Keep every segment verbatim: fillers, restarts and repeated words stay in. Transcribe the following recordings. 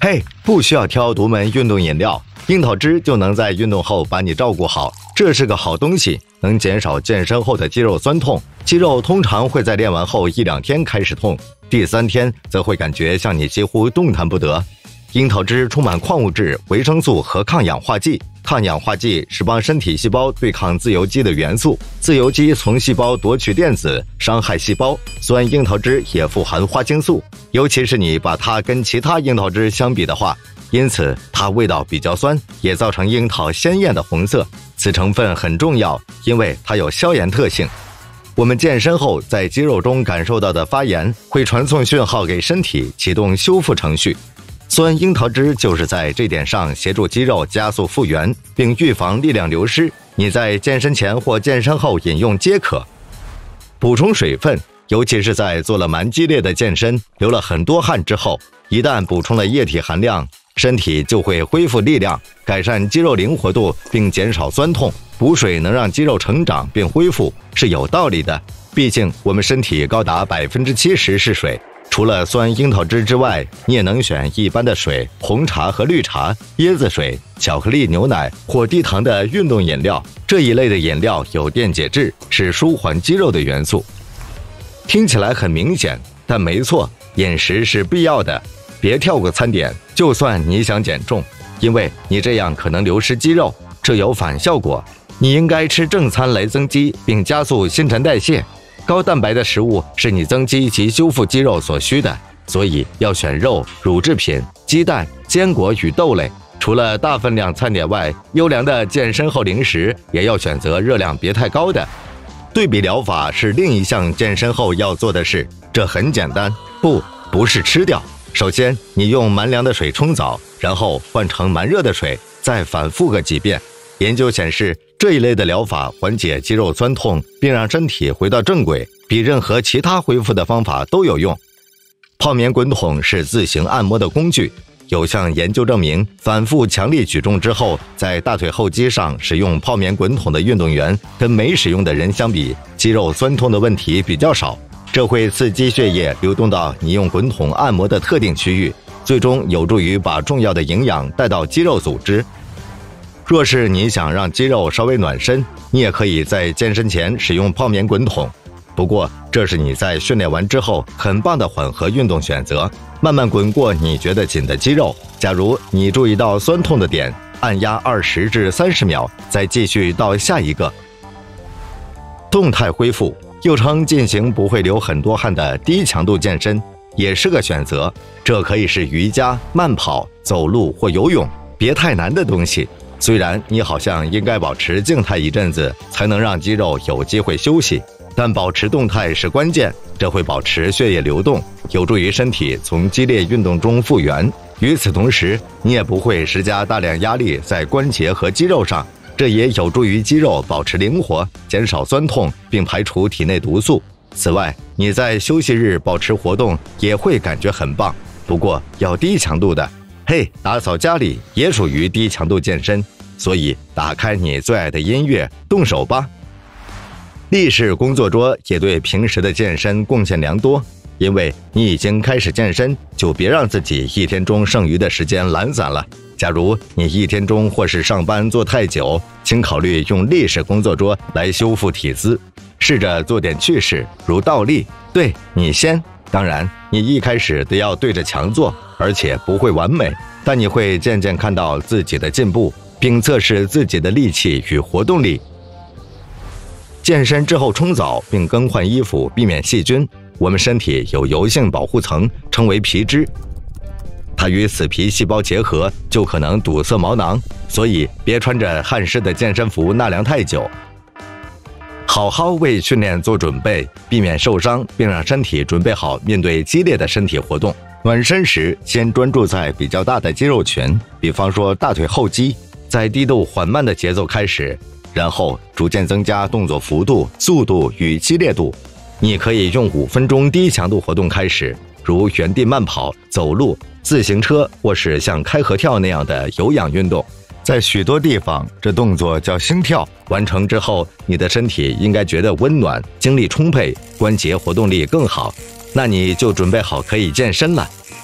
嘿，不需要挑独门运动饮料，樱桃汁就能在运动后把你照顾好。这是个好东西，能减少健身后的肌肉酸痛。肌肉通常会在练完后一两天开始痛，第三天则会感觉像你几乎动弹不得。樱桃汁充满矿物质、维生素和抗氧化剂。抗氧化剂是帮身体细胞对抗自由基的元素，自由基从细胞夺取电子，伤害细胞。酸樱桃汁也富含花青素，尤其是你把它跟其他樱桃汁相比的话，因此它味道比较酸，也造成樱桃鲜艳的红色。此成分很重要，因为它有消炎特性。我们健身后在肌肉中感受到的发炎，会传送讯号给身体，启动修复程序。酸樱桃汁就是在这点上协助肌肉加速复原，并预防力量流失。你在健身前或健身后饮用皆可。补充水分，尤其是在做了蛮激烈的健身、流了很多汗之后，一旦补充了液体含量，身体就会恢复力量，改善肌肉灵活度，并减少酸痛。补水能让肌肉成长并恢复，是有道理的。毕竟我们身体高达百分之七十是水。除了酸樱桃汁之外，你也能选一般的水、红茶和绿茶、椰子水、巧克力牛奶或低糖的运动饮料。这一类的饮料有电解质，是舒缓肌肉的元素。听起来很明显，但没错，饮食是必要的。别跳过餐点，就算你想减重，因为你这样可能流失肌肉，这有反效果。你应该吃正餐来增肌，并加速新陈代谢。高蛋白的食物是你增肌及修复肌肉所需的，所以要选肉、乳制品、鸡蛋、坚果与豆类。除了大分量餐点外，优良的健身后零食也要选择热量别太高的。对比疗法是另一项健身后要做的事，这很简单，不，不是吃掉。首先，你用蛮凉的水冲澡，然后换成蛮热的水，再反复个几遍。研究显示，这一类的疗法缓解肌肉酸痛，并让身体回到正轨，比任何其他恢复的方法都有用。泡棉滚筒是自行按摩的工具。有项研究证明，反复强力举重之后，在大腿后肌上使用泡棉滚筒的运动员，跟没使用的人相比，肌肉酸痛的问题比较少。这会刺激血液流动到你用滚筒按摩的特定区域，最终有助于把重要的营养带到肌肉组织。若是你想让肌肉稍微暖身，你也可以在健身前使用泡棉滚筒。不过，这是你在训练完之后很棒的混合运动选择，慢慢滚过你觉得紧的肌肉。假如你注意到酸痛的点，按压二十至三十秒，再继续到下一个。动态恢复，又称进行不会流很多汗的低强度健身，也是个选择。这可以是瑜伽、慢跑、走路或游泳，别太难的东西。虽然你好像应该保持静态一阵子，才能让肌肉有机会休息，但保持动态是关键，这会保持血液流动，有助于身体从激烈运动中复原。与此同时，你也不会施加大量压力在关节和肌肉上，这也有助于肌肉保持灵活，减少酸痛，并排除体内毒素。此外，你在休息日保持活动也会感觉很棒，不过要低强度的。嘿，打扫家里也属于低强度健身，所以打开你最爱的音乐，动手吧。立式工作桌也对平时的健身贡献良多，因为你已经开始健身，就别让自己一天中剩余的时间懒散了。假如你一天中或是上班坐太久，请考虑用立式工作桌来修复体姿，试着做点趣事，如倒立。对，你先。当然，你一开始得要对着墙做，而且不会完美，但你会渐渐看到自己的进步，并测试自己的力气与活动力。健身之后冲澡并更换衣服，避免细菌。我们身体有油性保护层，称为皮脂，它与死皮细胞结合，就可能堵塞毛囊，所以别穿着汗湿的健身服纳凉太久。好好为训练做准备，避免受伤，并让身体准备好面对激烈的身体活动。暖身时，先专注在比较大的肌肉群，比方说大腿后肌，在低度缓慢的节奏开始，然后逐渐增加动作幅度、速度与激烈度。你可以用五分钟低强度活动开始，如原地慢跑、走路、自行车，或是像开合跳那样的有氧运动。在许多地方，这动作叫心跳。完成之后，你的身体应该觉得温暖，精力充沛，关节活动力更好，那你就准备好可以健身了。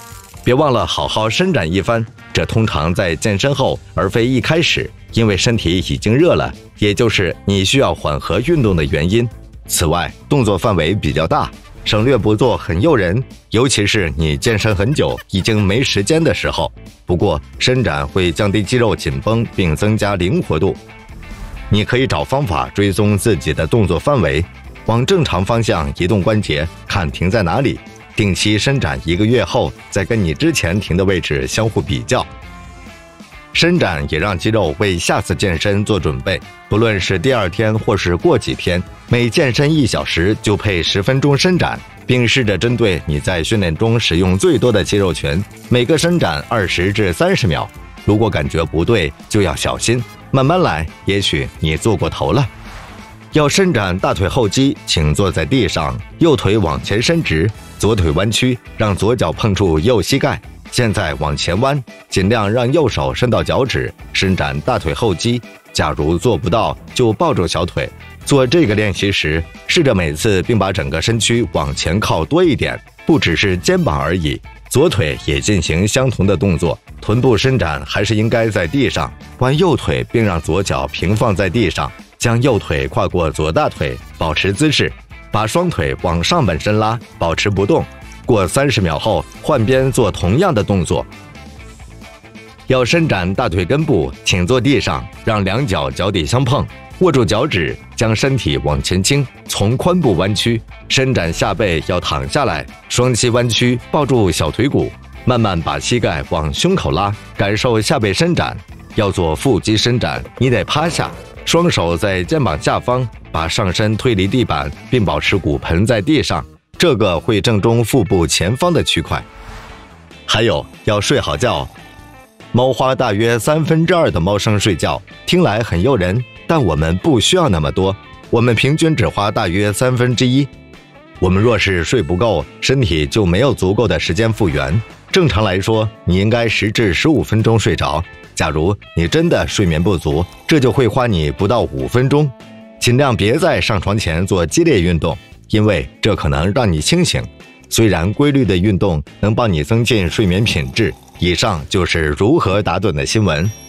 别忘了好好伸展一番，这通常在健身后，而非一开始，因为身体已经热了，也就是你需要缓和运动的原因。此外，动作范围比较大，省略不做很诱人，尤其是你健身很久已经没时间的时候。不过，伸展会降低肌肉紧绷并增加灵活度。你可以找方法追踪自己的动作范围，往正常方向移动关节，看停在哪里。定期伸展一个月后，再跟你之前停的位置相互比较。伸展也让肌肉为下次健身做准备，不论是第二天或是过几天，每健身一小时就配十分钟伸展，并试着针对你在训练中使用最多的肌肉群，每个伸展二十至三十秒。如果感觉不对，就要小心，慢慢来，也许你做过头了。要伸展大腿后肌，请坐在地上，右腿往前伸直，左腿弯曲，让左脚碰触右膝盖。现在往前弯，尽量让右手伸到脚趾，伸展大腿后肌。假如做不到，就抱住小腿。做这个练习时，试着每次并把整个身躯往前靠多一点，不只是肩膀而已。左腿也进行相同的动作，臀部伸展还是应该在地上，弯右腿并让左脚平放在地上。将右腿跨过左大腿，保持姿势，把双腿往上半身拉，保持不动。过三十秒后，换边做同样的动作。要伸展大腿根部，请坐地上，让两脚脚底相碰，握住脚趾，将身体往前倾，从髋部弯曲。伸展下背要躺下来，双膝弯曲，抱住小腿骨，慢慢把膝盖往胸口拉，感受下背伸展。要做腹肌伸展，你得趴下。双手在肩膀下方，把上身推离地板，并保持骨盆在地上，这个会正中腹部前方的区块。还有要睡好觉。猫花大约三分之二的猫生睡觉，听来很诱人，但我们不需要那么多，我们平均只花大约三分之一。我们若是睡不够，身体就没有足够的时间复原。正常来说，你应该十至十五分钟睡着。假如你真的睡眠不足，这就会花你不到五分钟。尽量别在上床前做激烈运动，因为这可能让你清醒。虽然规律的运动能帮你增进睡眠品质。以上就是如何打盹的新闻。